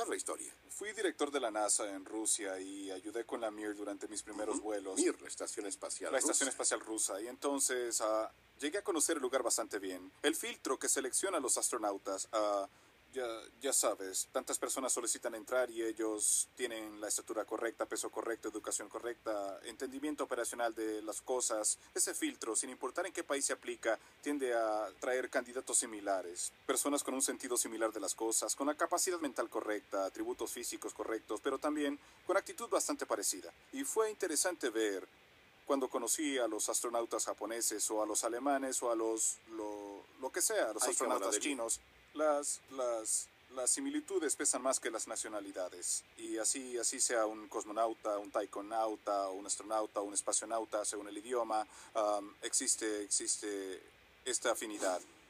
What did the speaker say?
contar la historia. Fui director de la NASA en Rusia y ayudé con la Mir durante mis primeros vuelos. Mir, la estación espacial La rusa. estación espacial rusa. Y entonces llegué a conocer el lugar bastante bien. El filtro que selecciona a los astronautas, ya sabes, tantas personas solicitan entrar y ellos tienen la estatura correcta, peso correcto, educación correcta, entendimiento operacional de las cosas. Ese filtro, sin importar en qué país se aplica, tiende a traer candidatos similares, personas con un sentido similar de las cosas, con la capacidad mental correcta, atributos físicos correctos, pero también con actitud bastante parecida. Y fue interesante ver cuando conocí a los astronautas japoneses o a los alemanes o a lo que sea, a los astronautas chinos, las similitudes pesan más que las nacionalidades. Y así sea un cosmonauta, un taikonauta, un astronauta, un espacionauta, según el idioma, existe esta afinidad.